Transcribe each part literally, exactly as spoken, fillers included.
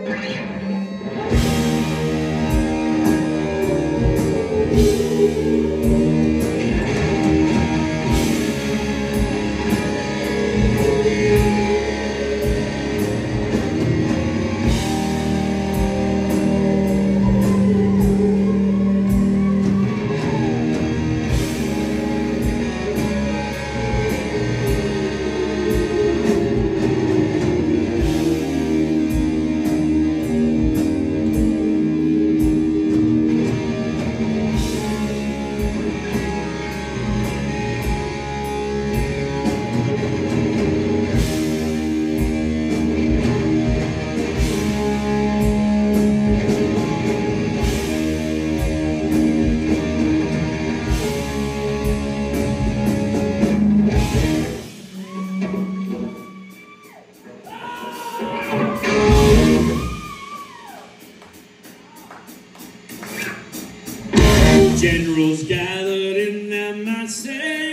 Generals gathered in their masses,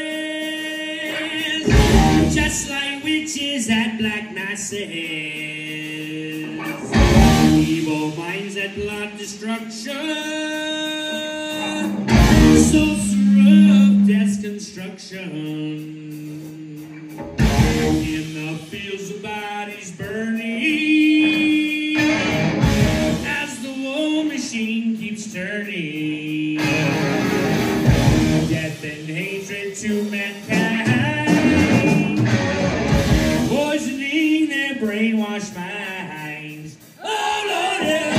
just like witches at black masses. Evil minds that plot destruction, sorcerer of death's construction. In the fields the bodies burning, as the war machine keeps turning. Death and hatred to mankind, poisoning their brainwashed minds. Oh Lord, yeah.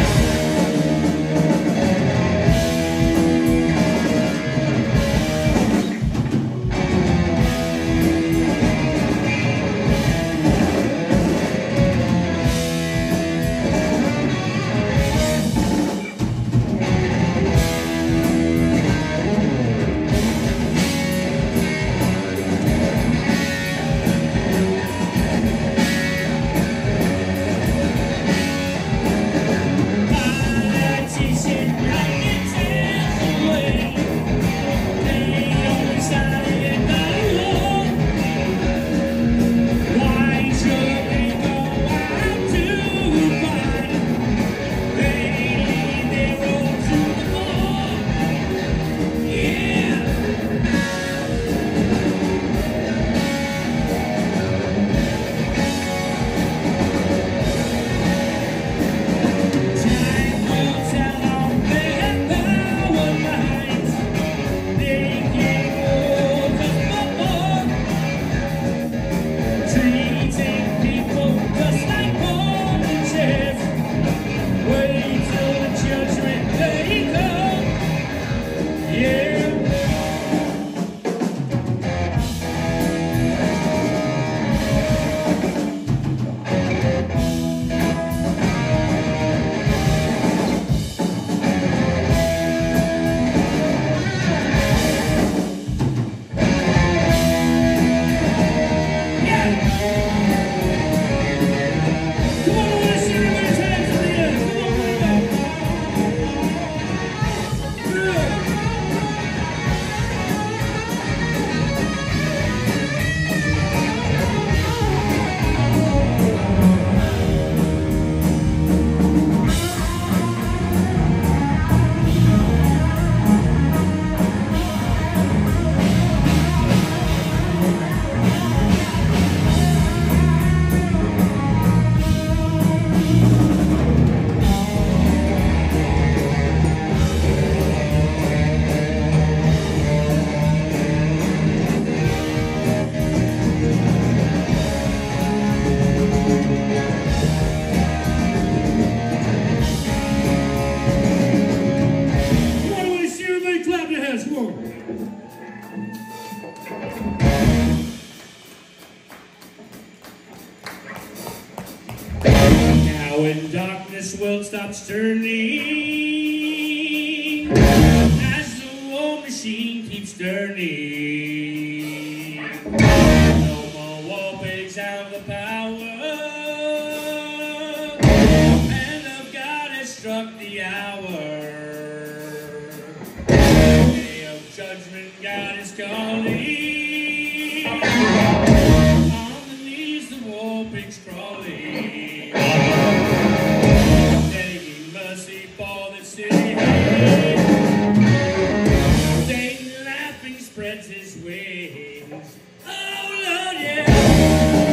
When darkness world stops turning, as the war machine keeps turning, no more war pigs have the power, and of God has struck the hour. Day of judgment, God is calling, on the knees the war pigs crawling. Oh, Lord, yeah.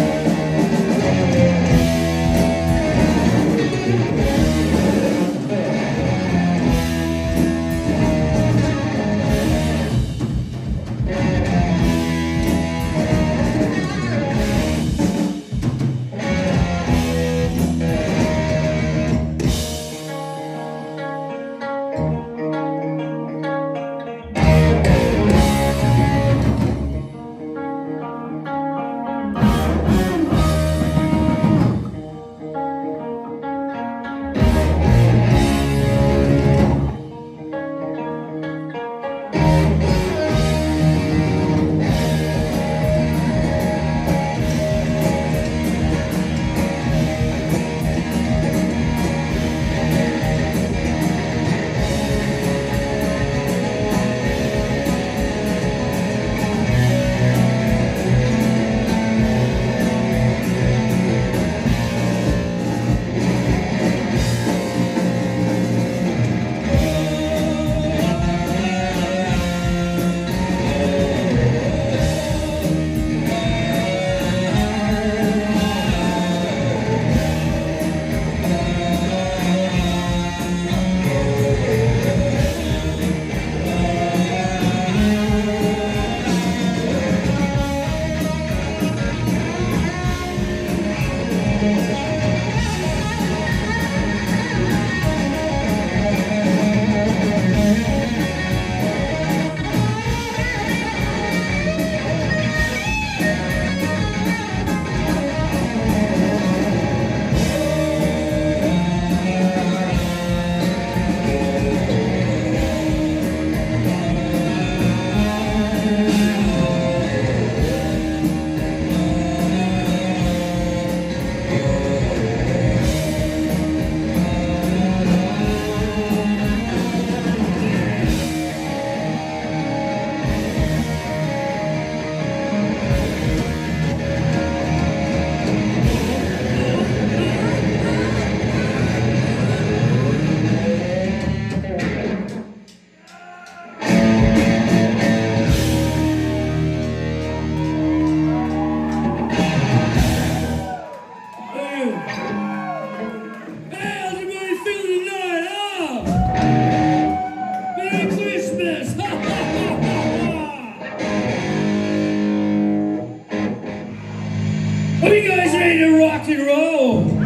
Are you guys ready to rock and roll?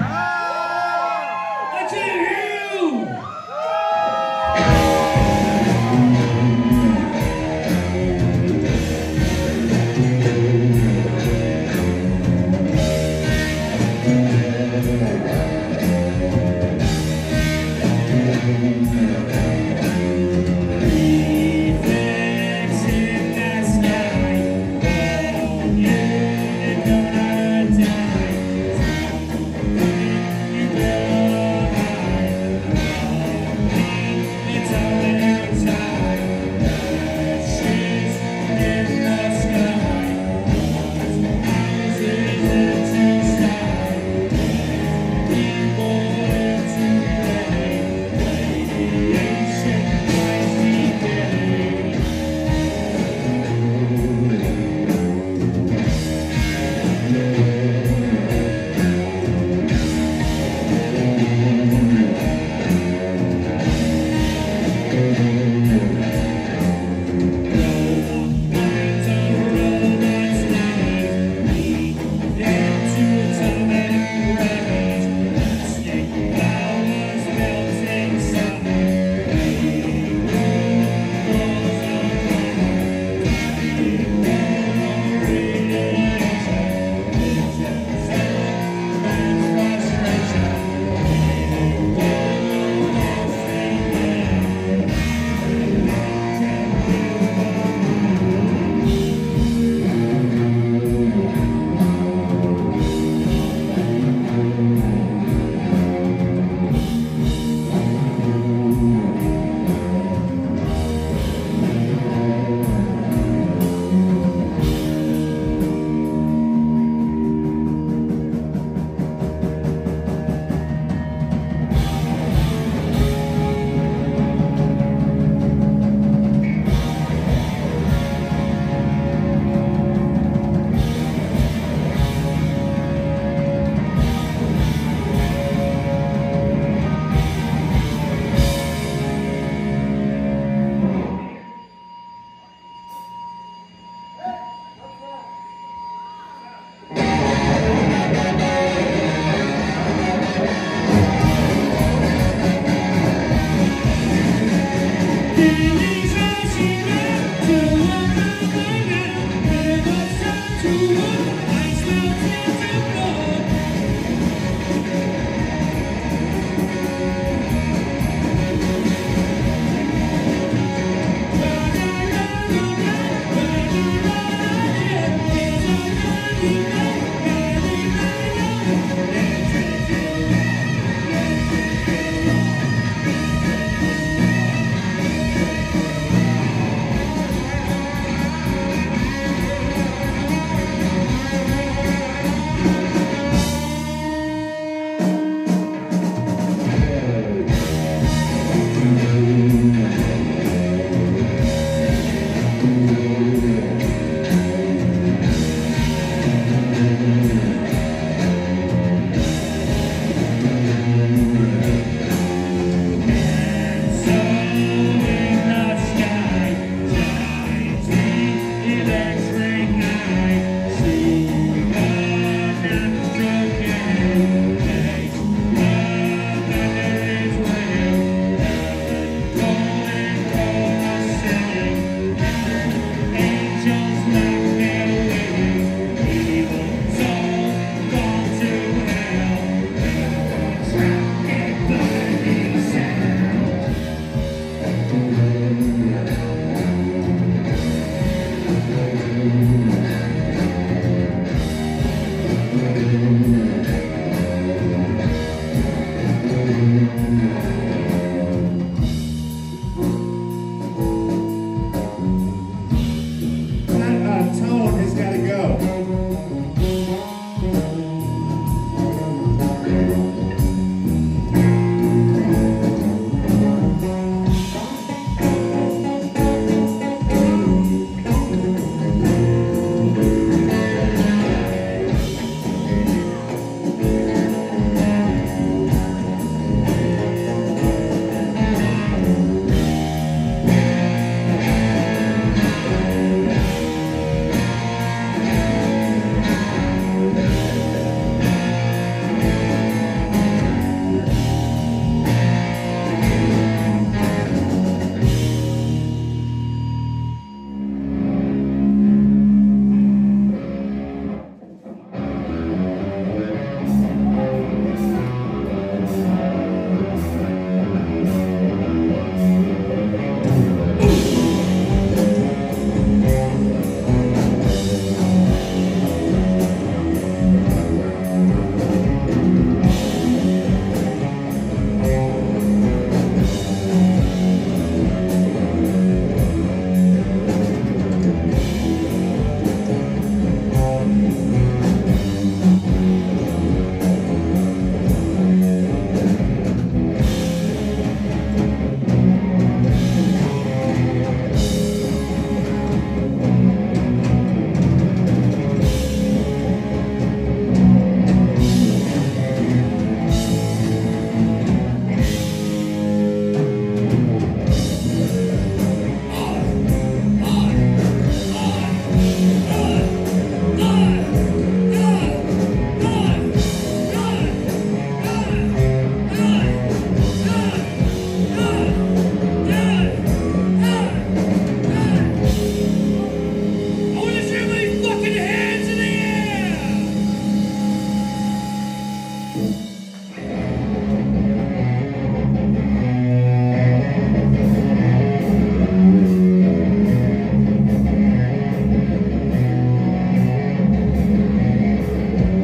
I can't hear you!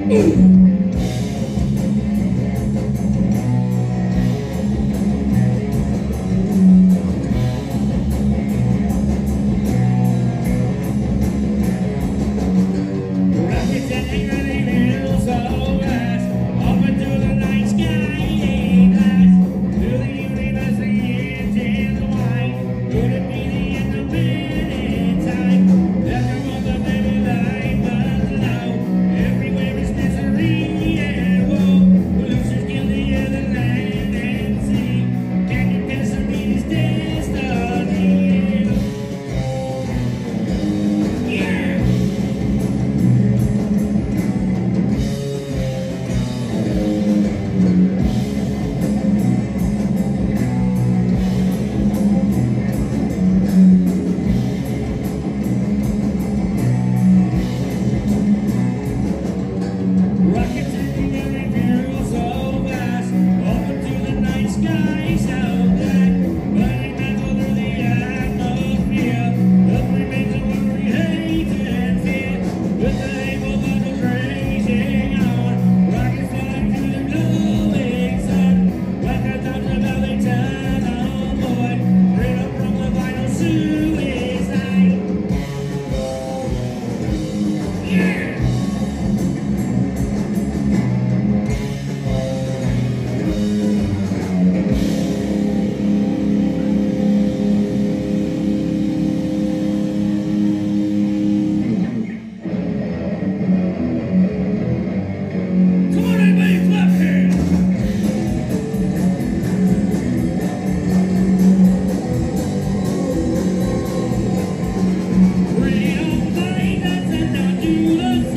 Bring on fire, that's enough to the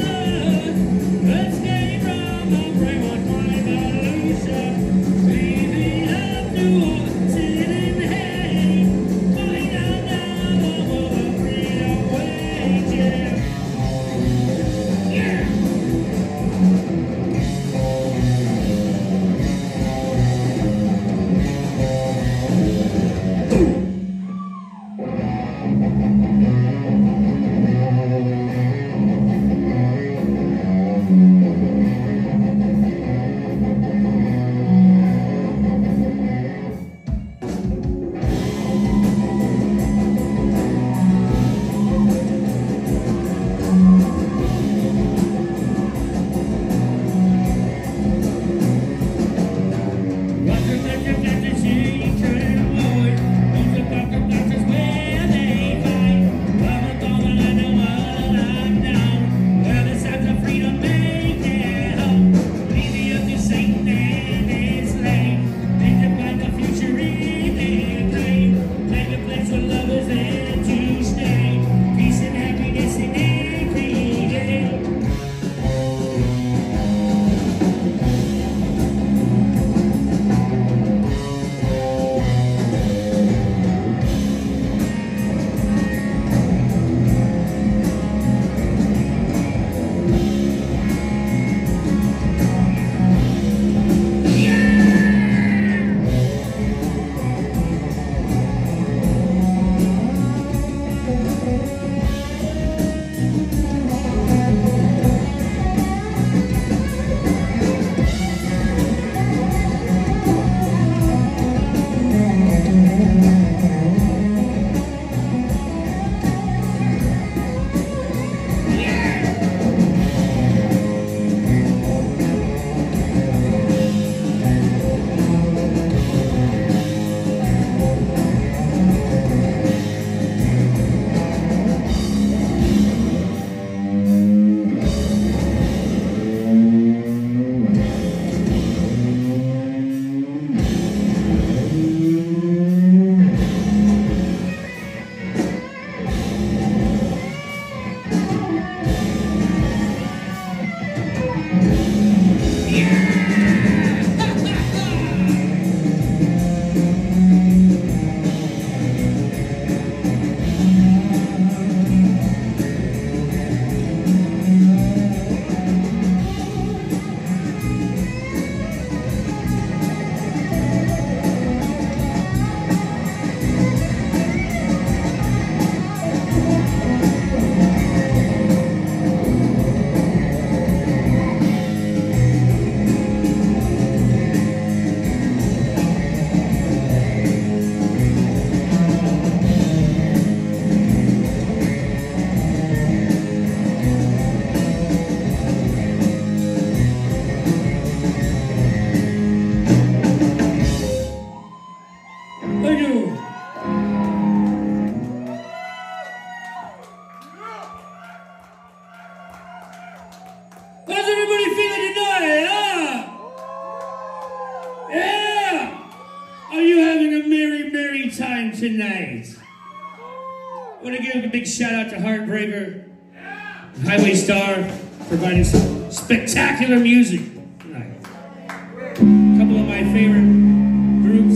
tonight. I want to give a big shout out to Heartbreaker, Highway Star, providing some spectacular music tonight. A couple of my favorite groups,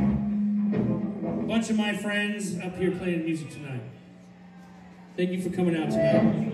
a bunch of my friends up here playing music tonight. Thank you for coming out tonight.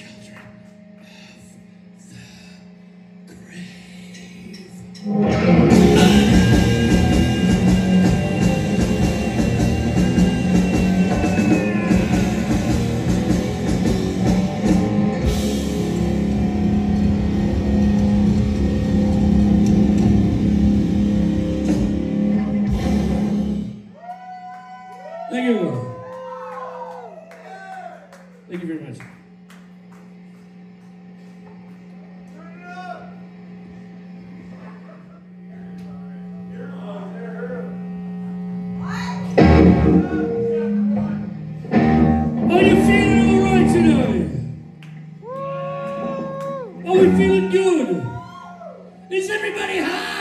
Thank you. Are you feeling all right tonight? Are we feeling good? Is everybody high?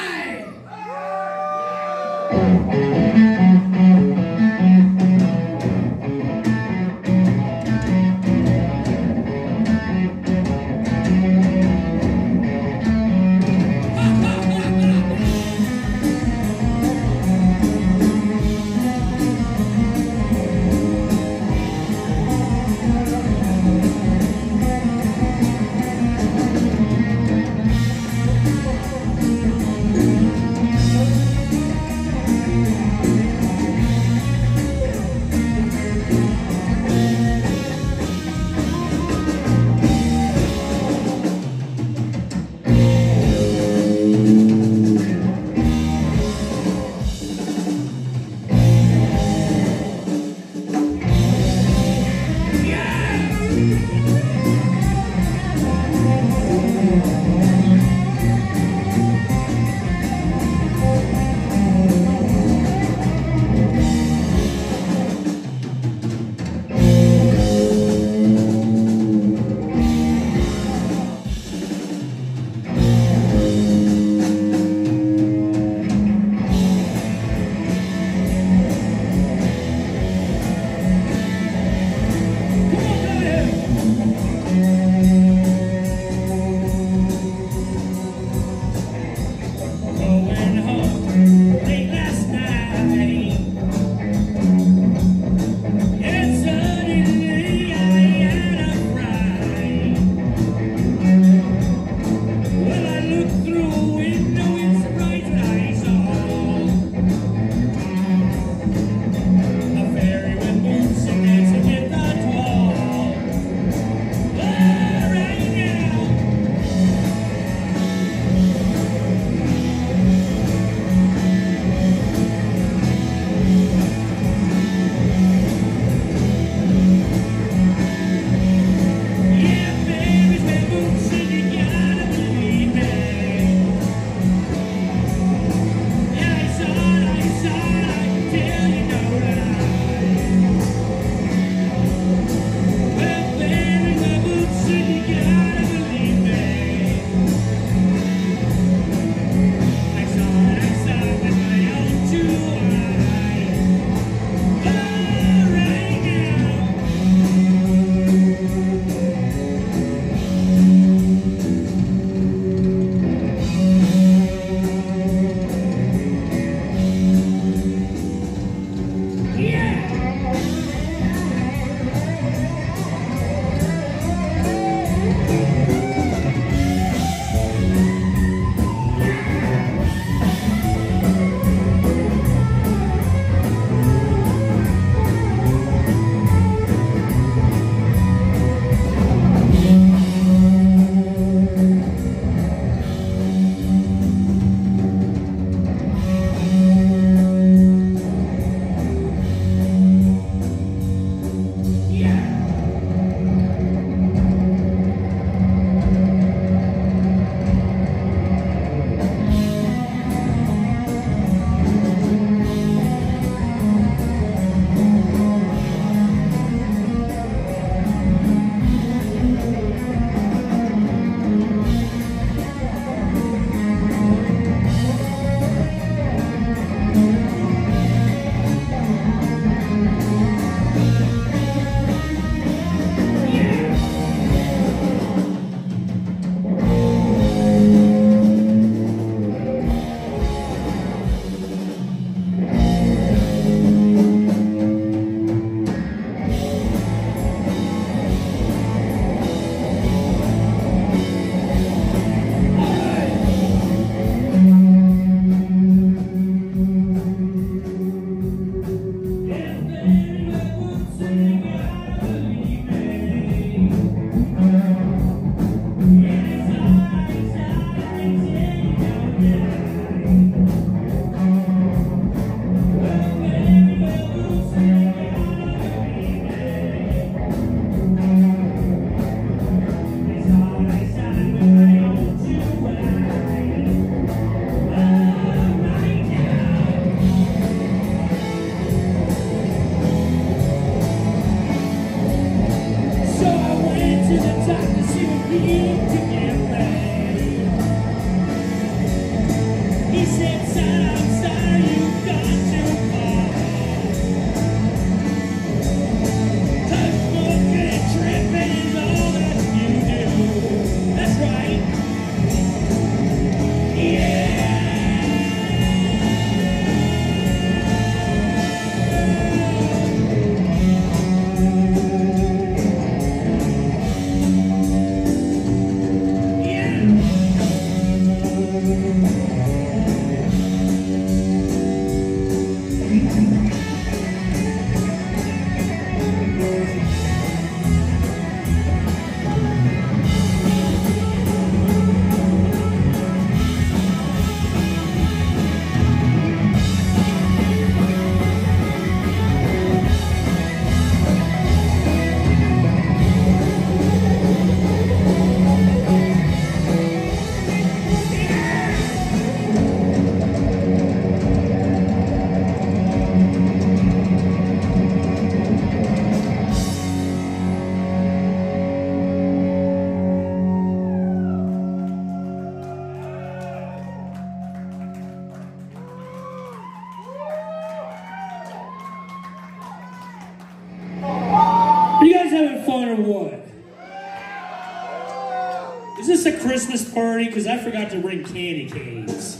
this a Christmas party? Because I forgot to bring candy canes.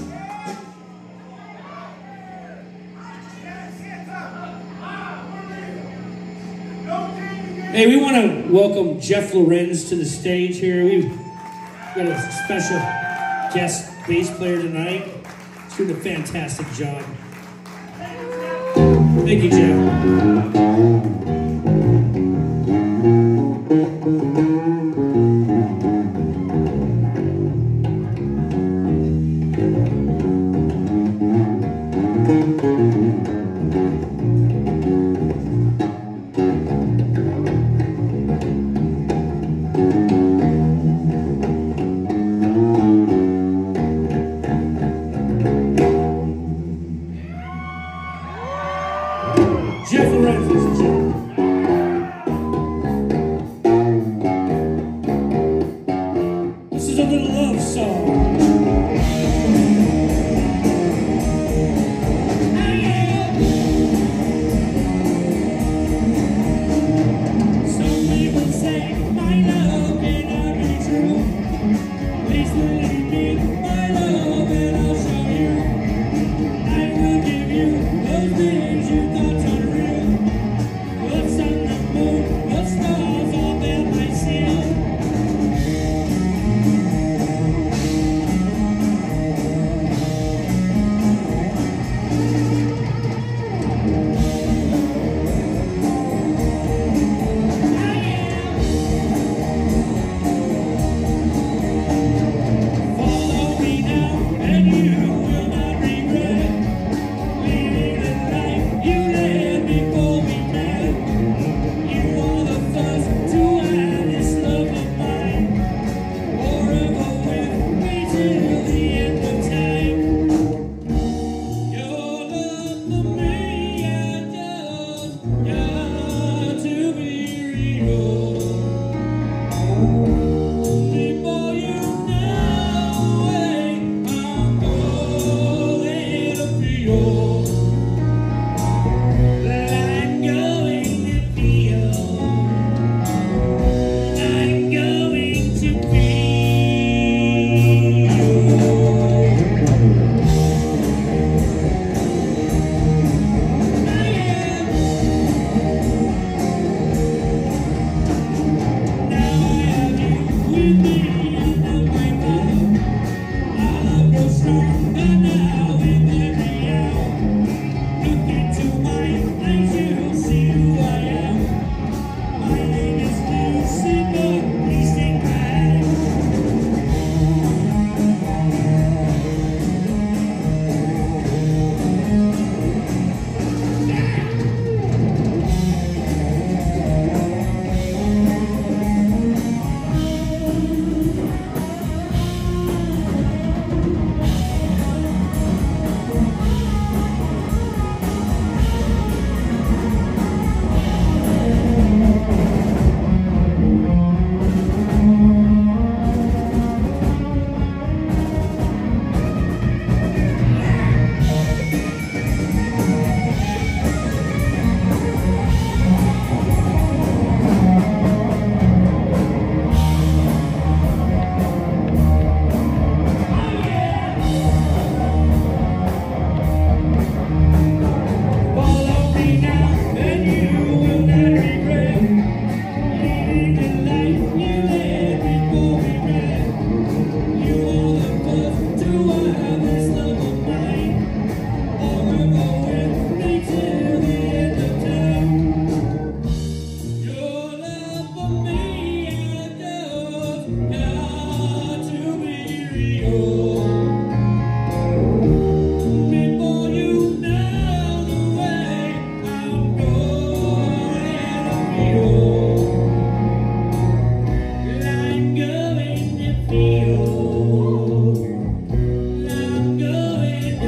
Hey, we want to welcome Jeff Lorenz to the stage here. We've got a special guest bass player tonight. He's doing a fantastic job. Thank you, Jeff. Jeff Lorenz, ladies and gentlemen. This is a little love song. Some people say my love cannot be true. Please believe me, my love, and I'll show you. I will give you those things you thought to real. What's on the moon, what stars all bear my seal. Follow me now, and you will not regret leading the life you led before we met. You are the first to have this love of mine, forever with me till the end of time. Your love for me has just got to be real. Before you know it, I'm going to feel that I'm going to feel I'm going to follow me now, and you will not regret leading the life you led before we met. You are the first to have this love of mine, forever with me till the end of time. Your love for me has just got to be real. Before you know the way I'm going to feel, I'm going to feel, I'm going to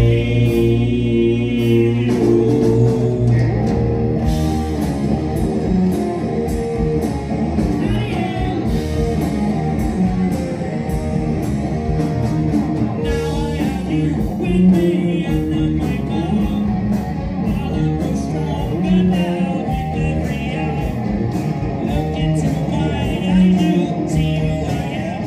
Now I have you with me, and not my mom. While I grow stronger now with every hour. Look into my eyes, you see who I am.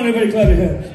everybody clap your hands.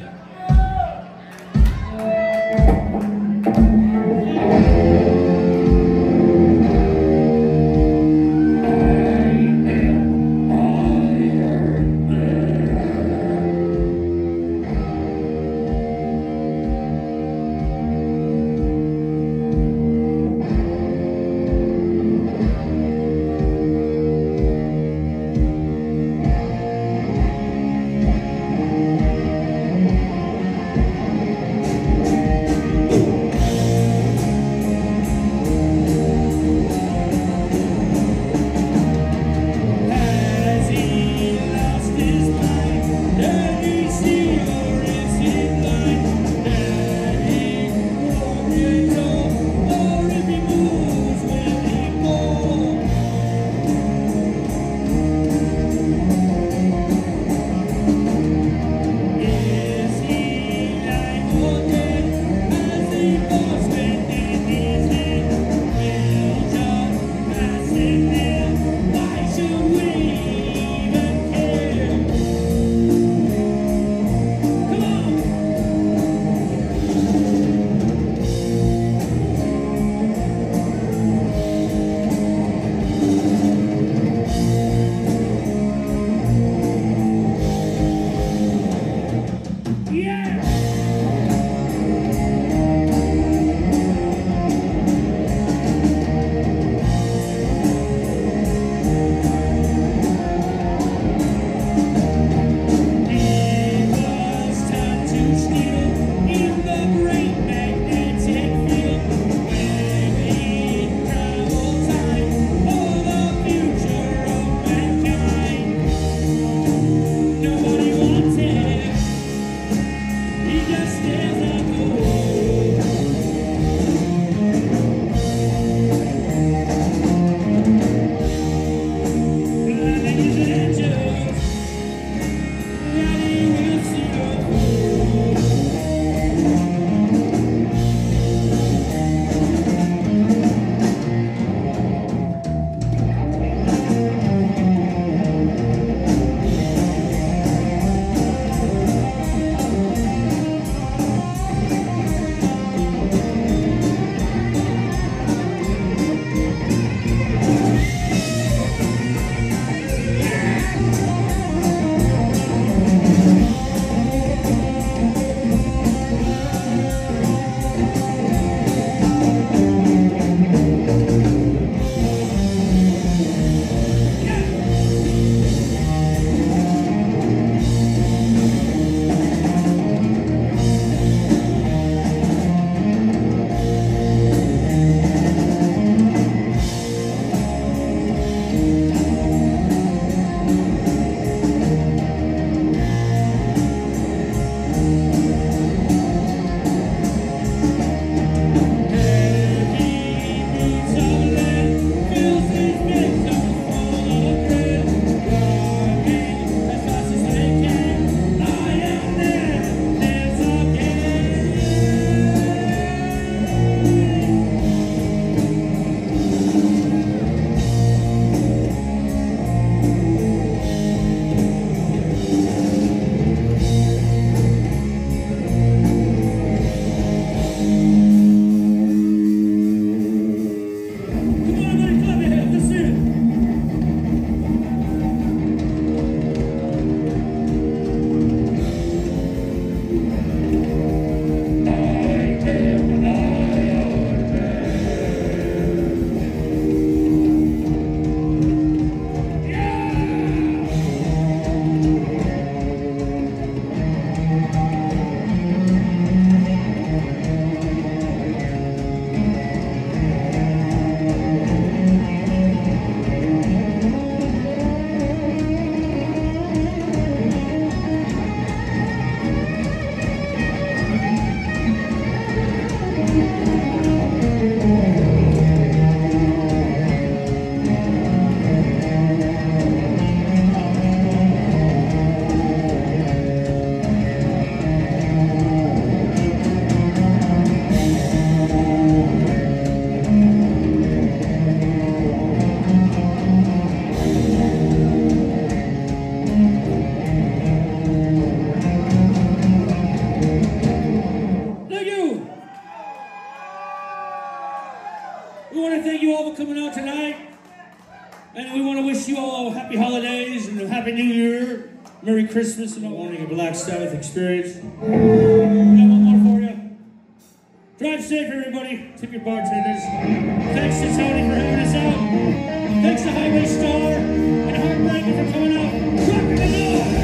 We want to thank you all for coming out tonight. And we want to wish you all happy holidays and a happy new year. Merry Christmas and all a Black Sabbath experience. We got one more for you. Drive safe, everybody. Tip your bartenders. Thanks to Tony for having us out. Thanks to Highway Star and Heartbreaker for coming out. Rockin' the noise!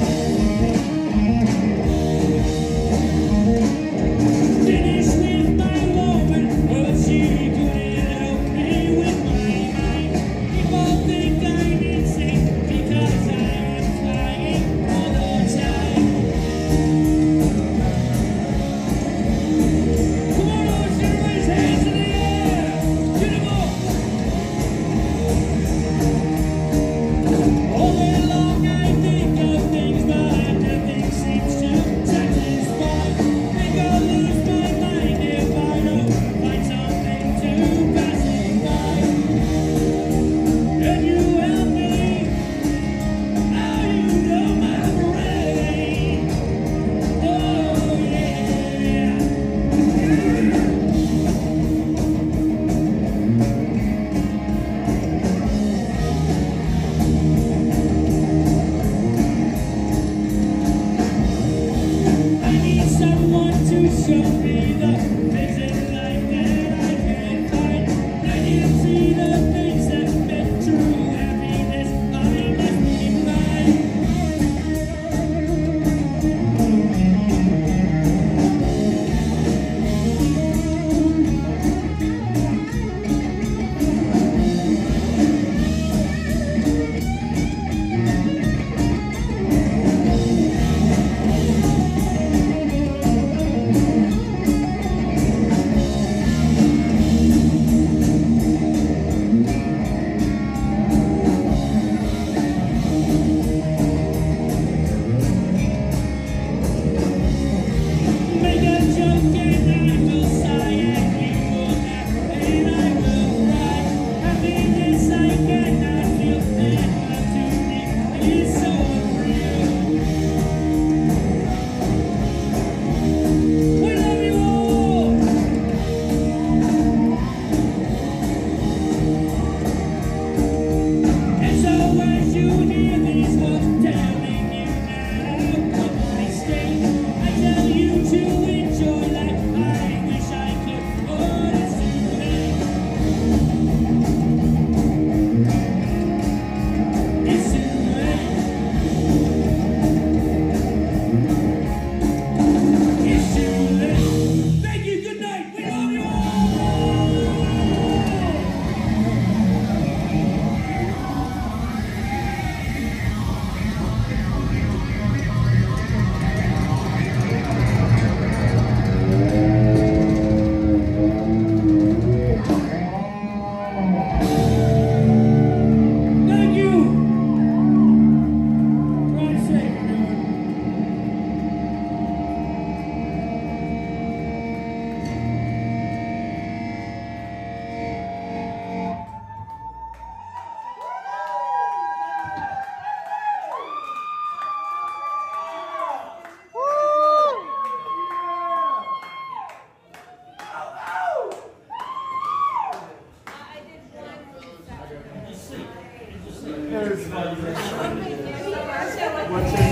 Finish with my woman, but she couldn't help me with my mind. People think I'm insane because I am crying all the time. Come on, let's everybody's hands in the air! Get 'em up! All day long I think of things, but nothing seems to satisfy. Think I'll lose my mind if I don't find something to pacify. And you help me, now you know my brain. Oh yeah. I need someone to show me the things in life that I can't find. I can see the things that make true happiness. I must be mine. Make a joke and I will sigh, and you will laugh and I will cry. Happiness I cannot feel, and love to me is so unreal. We love you all. And so as you hear these words telling you now, come on, stay. I tell you to enjoy life. I wish I could, but it's too late. It's too late. It's too late. Thank you. Good night. We love you all. Thank you. Drive safe, everyone. What's it?